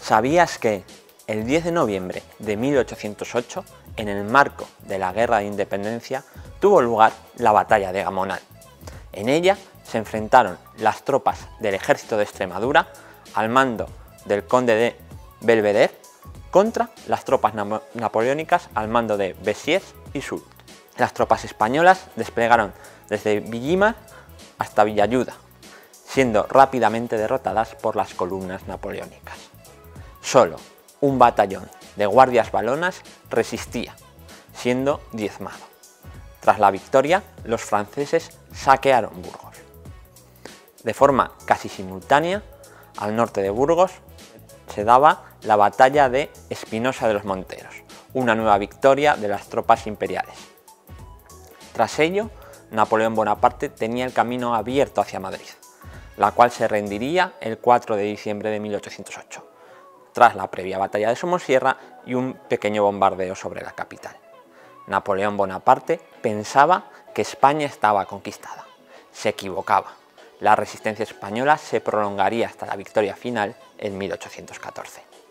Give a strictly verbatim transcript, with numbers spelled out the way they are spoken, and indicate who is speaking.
Speaker 1: ¿Sabías que el diez de noviembre de mil ochocientos ocho, en el marco de la Guerra de Independencia, tuvo lugar la Batalla de Gamonal? En ella se enfrentaron las tropas del ejército de Extremadura, al mando del conde de Belvedere, contra las tropas napoleónicas al mando de Bessières y Soult. Las tropas españolas desplegaron desde Villimar hasta Villayuda, siendo rápidamente derrotadas por las columnas napoleónicas. Solo un batallón de guardias walonas resistía, siendo diezmado. Tras la victoria, los franceses saquearon Burgos. De forma casi simultánea, al norte de Burgos se daba la batalla de Espinosa de los Monteros, una nueva victoria de las tropas imperiales. Tras ello, Napoleón Bonaparte tenía el camino abierto hacia Madrid, la cual se rendiría el cuatro de diciembre de mil ochocientos ocho, tras la previa batalla de Somosierra y un pequeño bombardeo sobre la capital. Napoleón Bonaparte pensaba que España estaba conquistada. Se equivocaba. La resistencia española se prolongaría hasta la victoria final en mil ochocientos catorce.